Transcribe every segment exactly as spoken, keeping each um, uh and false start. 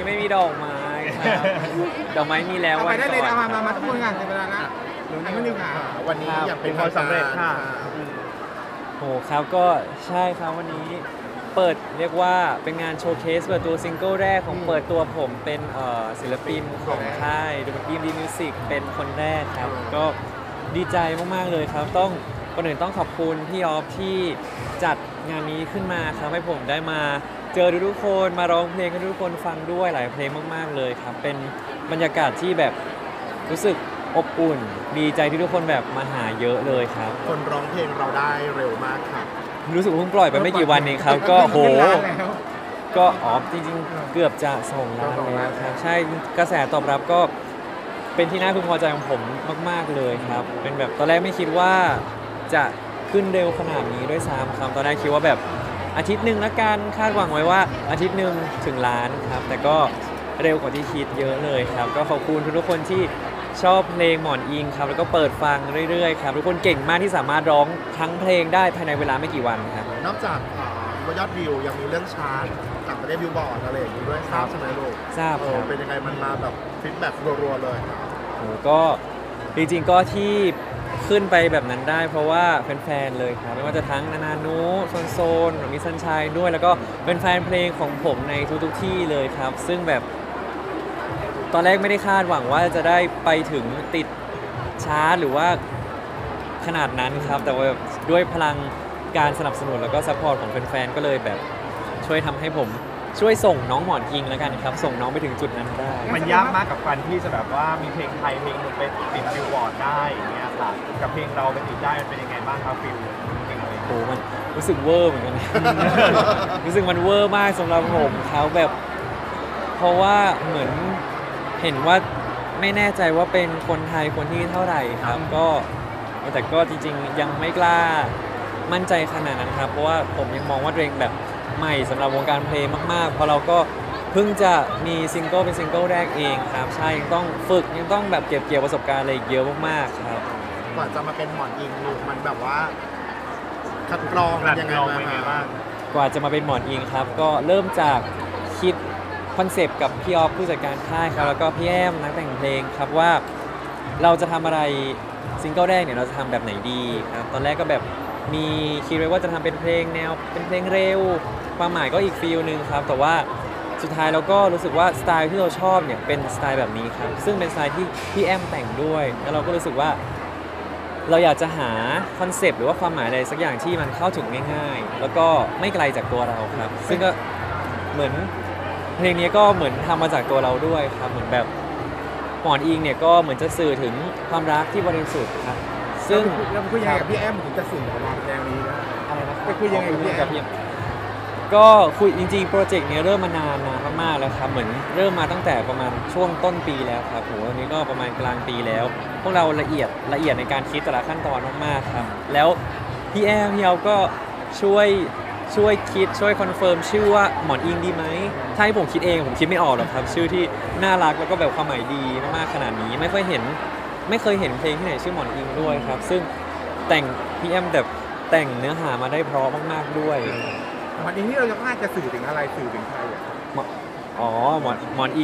นี้ไม่มีดอกไม้ครับดอกไม้มีแล้ววันก่อนไปได้เลยมามามาทุกคนงานในเวลานะหรือไม่นึกค่ะวันนี้อยากเป็นความสำเร็จค่ะโหครับก็ใช่ครับวันนี้เปิดเรียกว่าเป็นงานโชว์เคสเปิดตัวซิงเกิลแรกของเปิดตัวผมเป็นศิลปินของค่ายดูมันดีมดีมิวสิกเป็นคนแรกครับก็ดีใจมากๆเลยครับต้องก่อนอื่นต้องขอบคุณพี่ออฟที่จัดงานนี้ขึ้นมาครับให้ผมได้มาเจอทุกคนมาร้องเพลงให้ทุกคนฟังด้วยหลายเพลงมากๆเลยครับเป็นบรรยากาศที่แบบรู้สึกอบอุ่นดีใจที่ทุกคนแบบมาหาเยอะเลยครับคนร้องเพลงเราได้เร็วมากค่ะรู้สึกเพิ่งปล่อยไปไม่กี่วันเองครับก็โหก็อ๋อจริงๆเกือบจะส่งล้านแล้วครับใช่กระแสตอบรับก็เป็นที่น่าพึงพอใจของผมมากๆเลยครับเป็นแบบตอนแรกไม่คิดว่าจะขึ้นเร็วขนาดนี้ด้วยซ้ำครับตอนแรกคิดว่าแบบอาทิตย์หนึ่งละกันคาดหวังไว้ว่าอาทิตย์หนึ่งถึงล้านครับแต่ก็เร็วกว่าที่คิดเยอะเลยครับก็ขอบคุณทุกคนที่ชอบเพลงหมอนอิงครับแล้วก็เปิดฟังเรื่อยๆครับทุกคนเก่งมากที่สามารถร้องทั้งเพลงได้ภายในเวลาไม่กี่วันครับนอกจากยอดวิวยังมีเรื่องชาร์ตต่างประเทศบิลบอร์ดอะไรอย่างนี้ด้วยทราบใช่ไหมลูกทราบครับเป็นยังไงมันมาแบบฟีดแบ็กรัวๆเลยโอ้ก็จริงๆก็ที่ขึ้นไปแบบนั้นได้เพราะว่าแฟนๆเลยครับไม่ว่าจะทั้งนานานุโซนโซนมีซันชัยด้วยแล้วก็เป็นแฟนเพลงของผมในทุกๆที่เลยครับซึ่งแบบตอนแรกไม่ได้คาดหวังว่าจะได้ไปถึงติดชาร์ตหรือว่าขนาดนั้นครับแต่ว่าด้วยพลังการสนับสนุนแล้วก็ซัพพอร์ตของแฟนๆก็เลยแบบช่วยทำให้ผมช่วยส่งน้องหมอนอิงแล้วกันครับส่งน้องไปถึงจุดนั้นได้มันยากมากกับการที่จะแบบว่ามีเพลงไทยเพลงหนึ่งไปติดบิลบอร์ดได้อย่างเงี้ยค่ะกับเพลงเราไปติดได้มันเป็นยังไงบ้างครับฟิลเพลงอะไรโอ้มันรู้สึกเวอร์เหมือนกัน รู้สึกมันเวอร์มากสำหรับผมเขาแบบเพราะว่าเหมือนเห็นว่าไม่แน่ใจว่าเป็นคนไทยคนที่เท่าไหร่ครับก็แต่ก็จริงๆยังไม่กล้ามั่นใจขนาดนั้นครับเพราะว่าผมยังมองว่าตัวเองแบบใหม่สำหรับวงการเพลงมากๆเพราะเราก็เพิ่งจะมีซิงเกิลเป็นซิงเกิลแรกเองครับใช่ยังต้องฝึกยังต้องแบบเก็บเกี่ยวประสบการณ์อะไรอีกเยอะมากๆครับก่อนจะมาเป็นหมอนอิงลูกมันแบบว่าคัดกรองมันยังไงบ้างกว่าจะมาเป็นหมอนอิงครับก็เริ่มจากคิดคอนเซปต์กับพี่ออฟผู้จัดการค่ายครับแล้วก็พี่แอมนักแต่งเพลงครับว่าเราจะทำอะไรซิงเกิลแรกเนี่ยเราจะทำแบบไหนดีครับตอนแรกก็แบบมีคิดไว้ว่าจะทำเป็นเพลงแนวเป็นเพลงเร็วความหมายก็อีกฟีลนึงครับแต่ว่าสุดท้ายเราก็รู้สึกว่าสไตล์ที่เราชอบเนี่ยเป็นสไตล์แบบนี้ครับซึ่งเป็นสไตล์ที่พี่แอมแต่งด้วยแล้วเราก็รู้สึกว่าเราอยากจะหาคอนเซปต์หรือว่าความหมายอะไรสักอย่างที่มันเข้าถึงง่ายๆแล้วก็ไม่ไกลจากตัวเราครับซึ่งก็เหมือนเพลงนี้ก็เหมือนทำมาจากตัวเราด้วยครับเหมือนแบบหมอนอิงเนี่ยก็เหมือนจะสื่อถึงความรักที่บริสุทธิ์ครับซึ่งแล้วคุยยังไงกับพี่แอมถึงจะสื่อออกมาแนวนี้นะอะไรนะไปคุยยังไงกับพี่แอมก็คุยจริงๆโปรเจกต์นี้เริ่มมานานนานมากๆแล้วครับเหมือนเริ่มมาตั้งแต่ประมาณช่วงต้นปีแล้วครับโหวันนี้ก็ประมาณกลางปีแล้วพวกเราละเอียดละเอียดในการคิดแต่ละขั้นตอนมากๆครับแล้วพี่แอมพี่เอาก็ช่วยช่วยคิดช่วยคอนเฟิร์มชื่อว่าหมอนอิงดีไหมถ้าให้ผมคิดเองผมคิดไม่ออกหรอกครับชื่อที่น่ารักแล้วก็แบบความหมายดีมากๆขนาดนี้ไม่ค่อยเห็นไม่เคยเห็นเพลงที่ไหนชื่อหมอนอิงด้วยครับซึ่งแต่งพี่แอมแบบแต่งเนื้อหามาได้เพราะมากๆด้วยหมอนอิงนี่เราจะน่าจะสื่อถึงอะไรสื่อถึงใครอ่ะอ๋อหมอนหมอนอิง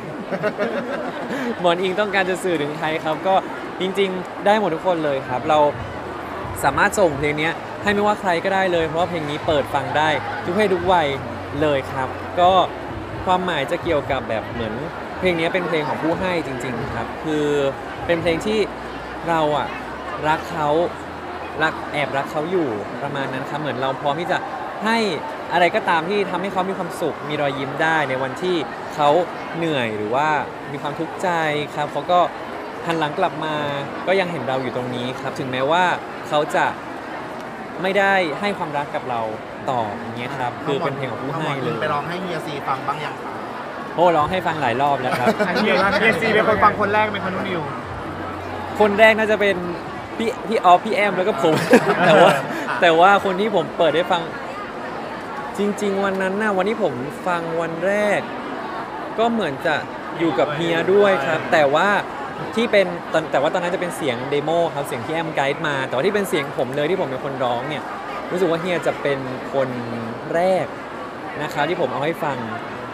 หมอนอิงต้องการจะสื่อถึงใครครับก็จริงๆได้หมดทุกคนเลยครับเราสามารถส่งเพลงนี้ให้ไม่ว่าใครก็ได้เลยเพราะว่าเพลงนี้เปิดฟังได้ทุกเพศทุกวัยเลยครับก็ความหมายจะเกี่ยวกับแบบเหมือนเพลงนี้เป็นเพลงของผู้ให้จริงๆครับคือเป็นเพลงที่เราอะรักเขารักแอบรักเขาอยู่ประมาณนั้นครับเหมือนเราพร้อมที่จะให้อะไรก็ตามที่ทำให้เขามีความสุขมีรอยยิ้มได้ในวันที่เขาเหนื่อยหรือว่ามีความทุกข์ใจครับเขาก็หันหลังกลับมาก็ยังเห็นเราอยู่ตรงนี้ครับถึงแม้ว่าเขาจะไม่ได้ให้ความรักกับเราต่ออย่างเงี้ยครับคือเป็นเพลงของผู้ให้เลยไปร้องให้เฮียซีฟังบ้างยังครับโอ้ร้องให้ฟังหลายรอบแล้วครับเฮียเฮียซีเป็นคนฟังคนแรกเป็นคนนิวคนแรกน่าจะเป็นพี่พี่ออฟพี่แอมแล้วก็ผม แต่ว่าแต่ว่าคนที่ผมเปิดได้ฟังจริงๆวันนั้นนะวันที่ผมฟังวันแรกก็เหมือนจะอยู่กับเฮียด้วยครับแต่ว่าที่เป็นตอนแต่ว่าตอนนั้นจะเป็นเสียงเดโมครับเสียงที่แอมไกด์มาแต่ว่าที่เป็นเสียงผมเลยที่ผมเป็นคนร้องเนี่ยรู้สึกว่าเฮียจะเป็นคนแรกนะครับที่ผมเอาให้ฟัง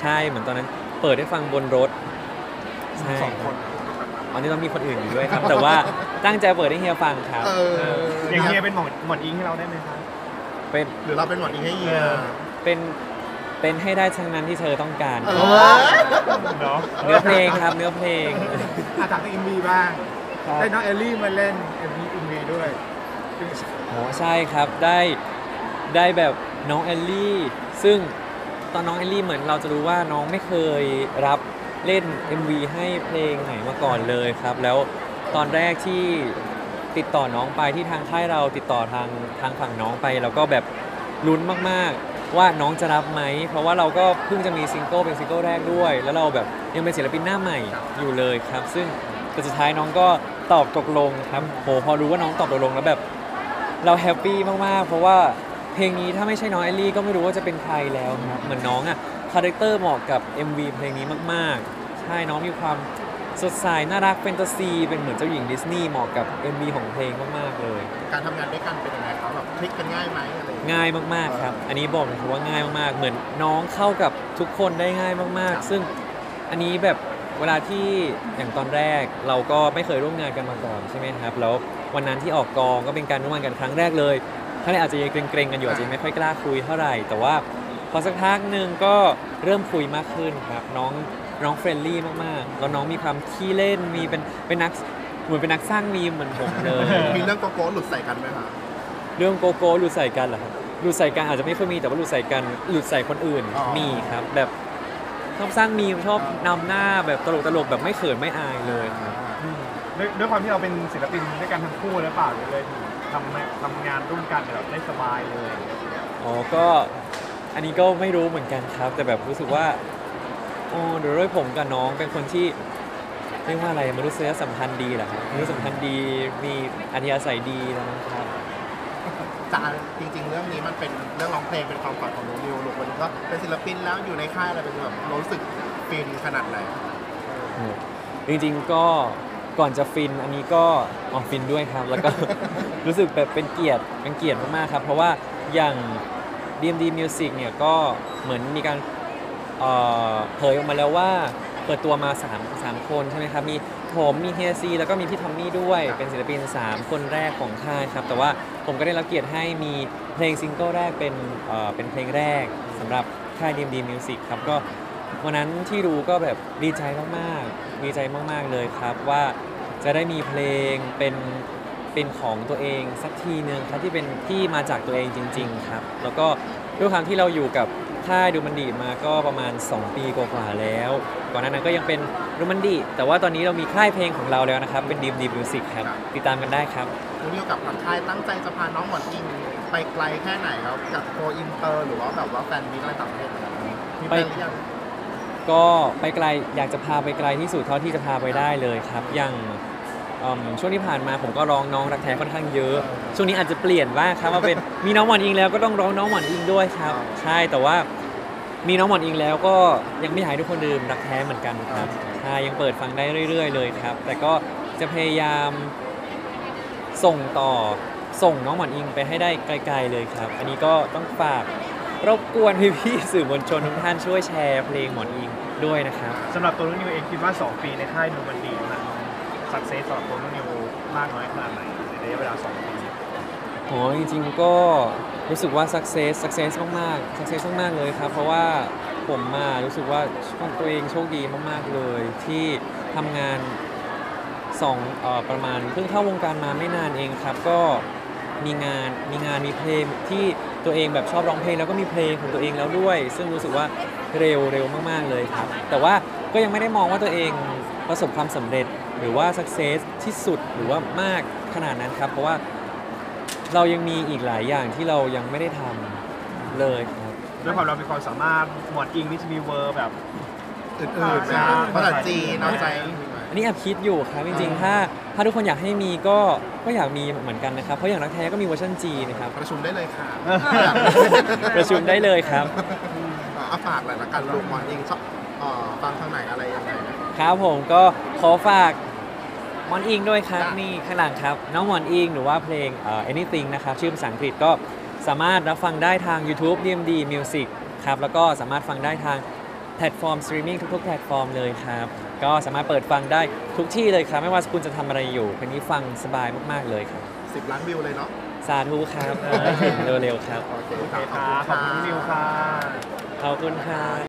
ใช่เหมือนตอนนั้นเปิดให้ฟังบนรถใช่สองคนอันนี้ต้องมีคนอื่นอยู่ด้วยครับ แต่ว่าตั้งใจเปิดให้เฮียฟังครับเอออย่างเฮียเป็นหมอหมอนอิงให้เราได้ไหมครับเป็นหรือเราเป็นหมอนอิงให้เฮียเป็นเป็นให้ได้ทั้งนั้นที่เธอต้องการเอครับอเนาะเนื้อเพลงครับเนื้อเพลงอาถามถึงเอ็มวีบ้างครับได้น้องเอลลี่มาเล่นเอ็มวีเอ็มวีด้วยโอ้ใช่ครับได้ได้แบบน้องแอลลี่ซึ่งตอนน้องแอลลี่เหมือนเราจะรู้ว่าน้องไม่เคยรับเล่น เอ็ม วี ให้เพลงไหนมาก่อนเลยครับ แล้วตอนแรกที่ติดต่อน้องไปที่ทางค่ายเราติดต่อทางทางฝั่งน้องไปแล้วก็แบบลุ้นมากๆว่าน้องจะรับไหมเพราะว่าเราก็เพิ่งจะมีซิงเกิลเป็นซิงเกิลแรกด้วย แล้วเราแบบยังเป็นศิลปินหน้าใหม่อยู่เลยครับ ซึ่งแต่สุดท้ายน้องก็ตอบตกลงครับโหพอรู้ว่าน้องตอบตกลงแล้วแบบ เราแฮปปี้มาก ๆ เพราะว่าเพลงนี้ถ้าไม่ใช่น้องแอลลี่ก็ไม่รู้ว่าจะเป็นใครแล้วครับเหมือนน้องอ่ะคาแรคเตอร์เหมาะกับ เอ็ม วี เพลงนี้มาก ๆ ใช่น้องมีความสดใสน่ารักแฟนตาซีเป็นเหมือนเจ้าหญิงดิสนีย์เหมาะกับ เอ็ม วี ของเพลงมาก ๆ เลยการทำงานด้วยกันเป็นยังไงครับแบบคลิกกันง่ายไหมอะไรอย่างเงี้ยง่ายมาก ๆ ครับ อันนี้บอกเลยครับว่าง่ายมาก ๆ เหมือนน้องเข้ากับทุกคนได้ง่ายมาก ๆ ซึ่งอันนี้แบบเวลาที่อย่างตอนแรกเราก็ไม่เคยร่วมงานกันมาก่อนใช่ไหมครับแล้ววันนั้นที่ออกกองก็เป็นการร่วมงานกันครั้งแรกเลยท่านอาจจะยังเกรงๆกันอยู่อาจจะไม่ค่อยกล้าคุยเท่าไหร่ แต่ว่าพอสักพักหนึ่งก็เริ่มคุยมากขึ้นครับน้องน้องเฟรนลี่มากๆแล้วน้องมีความขี้เล่นมีเป็นเป็นนักเหมือนเป็นนักสร้างมีมเหมือนผมเลยมีเรื่องโกโก้หลุดใส่กันไหมคะเรื่องโกโก้หลุดใส่กันเหรอครับหลุดใส่กันอาจจะไม่ค่อยมีแต่ว่าหลุดใส่กันหลุดใส่คนอื่นมีครับแบบชอบสร้างมีมชอบนำหน้าแบบตลกตลกๆแบบไม่เขินไม่อายเลยครับด้วยด้วยความที่เราเป็นศิลปินด้วยกันทั้งคู่หรือเปล่าเลยถึงทำทำงานร่วมกันแบบได้สบายเลยอ๋อก็อันนี้ก็ไม่รู้เหมือนกันครับ แต่แบบรู้สึกว่าโอ้เดี๋ยวด้วยผมกับน้องเป็นคนที่เรียกว่าอะไรมนุษยสัมพันธ์ดีเหรอครับมนุษยสัมพันธ์ดีมีอัธยาศัยดีแล้วนะครับจานจริง ๆ เรื่องนี้มันเป็นเรื่องร้องเพลงเป็นความฝันของน้องนิวลูกวันนี้ก็เป็นศิลปินแล้วอยู่ในค่ายอะไรเป็นแบบรู้สึกฟินขนาดไหนจริงๆก็ก่อนจะฟินอันนี้ก็อ๋อฟินด้วยครับ แล้วก็ รู้สึกแบบเป็นเกียรติเป็นเกียรติมากๆครับเพราะว่าอย่าง ดี เอ็ม ดี Music เนี่ยก็เหมือนมีการเอ่อเผยออกมาแล้วว่าเปิดตัวมา3 3คนใช่ไหมครับมีผมมีเฮียซีแล้วก็มีพี่ทอมมี่ด้วยเป็นศิลปินสามคนแรกของค่ายครับแต่ว่าผมก็ได้รับเกียรติให้มีเพลงซิงเกิลแรกเป็นเอ่อเป็นเพลงแรกสำหรับค่าย ดี เอ็ม ดี Music ครับก็วันนั้นที่รู้ก็แบบดีใจมากๆดีใจมากๆเลยครับว่าจะได้มีเพลงเป็นเป็นของตัวเองสักทีนึงครับที่เป็นที่มาจากตัวเองจริงๆครับแล้วก็ด้วยความที่เราอยู่กับค่ายดูมันดีมาก็ประมาณสองปีกว่าๆแล้วก่อนหน้านั้นก็ยังเป็นดูมันดีแต่ว่าตอนนี้เรามีค่ายเพลงของเราแล้วนะครับเป็น ดี เอ็ม ดี Music ครับติดตามกันได้ครับน้องนิวกับทางค่ายตั้งใจจะพาน้องหมอนอิงไปไกลแค่ไหนครับกับโกอินเตอร์หรือว่าแบบว่าแฟนมิตรอะไรต่างประเทศอะไรแบบนี้มีแฟนหรือยังก็ไปไกลอยากจะพาไปไกลที่สุดเท่าที่จะพาไปได้เลยครับอย่างเอิ่มช่วงที่ผ่านมาผมก็ร้องน้องรักแท้ค่อนข้างเยอะ ช่วงนี้อาจจะเปลี่ยนบ้างครับมาเป็น มีน้องหมอนอิงแล้วก็ต้องร้องน้องหมอนอิงด้วยครับ ใช่แต่ว่ามีน้องหมอนอิงแล้วก็ยังไม่อยากให้ทุกคนลืมรักแท้เหมือนกันครับใช่ยังเปิดฟังได้เรื่อย ๆ เลยครับ แต่ก็จะพยายามส่งต่อส่งน้องหมอนอิงไปให้ได้ไกล ๆ เลยครับ อันนี้ก็ต้องฝากรบกวนพี่ๆสื่อมวลชนทุกท่านช่วยแชร์เพลงหมอนอิงด้วยนะครับสำหรับตัวน้องนิวเองคิดว่าสองปีในค่ายดูมันดีมันสักเซสสำหรับตัวน้องนิวมากน้อยขนาดไหนในระยะเวลาสองปีโหจริงๆก็รู้สึกว่า success success มากๆ success มากๆเลยครับ เพราะว่าผมมารู้สึกว่าตัวเองโชคดีมากๆเลย ที่ทำงานสองเอ่อประมาณเพิ่งเข้าวงการมาไม่นานเองครับ ก็มีงานมีงานมีเพลงที่ตัวเองแบบชอบร้องเพลงแล้วก็มีเพลงของตัวเองแล้วด้วย ซึ่งรู้สึกว่าเร็วเร็วมากๆเลยครับ แต่ว่าก็ยังไม่ได้มองว่าตัวเองประสบความสำเร็จหรือว่า success ที่สุดหรือว่ามากขนาดนั้นครับ เพราะว่าเรายังมีอีกหลายอย่างที่เรายังไม่ได้ทำเลยครับด้วยความเรามีความสามารถหมวดอิงนี่จะมีเวอร์แบบอื่นๆนะภาษาจีนเอาใจอันนี้แอบคิดอยู่ครับจริงๆ ถ้าถ้าทุกคนอยากให้มีก็ก็อยากมีเหมือนกันนะครับ เพราะอย่างรักแท้ก็มีเวอร์ชันจีนะครับประชุมได้เลยค่ะประชุมได้เลยครับเอาฝากหน่อยละกันลูกหมอนอิงชอบเอ่อฟังทางไหนอะไรยังไงนะครับผมก็ขอฝากหมอนอิงด้วยครับจ้ะนี่ข้างหลังครับ น้องหมอนอิงหรือว่าเพลงเอ่อ anything นะครับชื่อภาษาอังกฤษก็สามารถรับฟังได้ทาง YouTube ดี เอ็ม ดี Music ครับแล้วก็สามารถฟังได้ทางแพลตฟอร์มสตรีมมิ่งทุกๆแพลตฟอร์มเลยครับก็สามารถเปิดฟังได้ทุกที่เลยครับไม่ว่าคุณจะทำอะไรอยู่เพลงนี้ฟังสบายมากๆเลยครับสิบล้านวิวเลยเนาะสาธุครับได้เห็นเร็วๆครับโอเคโอเคครับครับขอบคุณพี่นิวค่ะขอบคุณครับ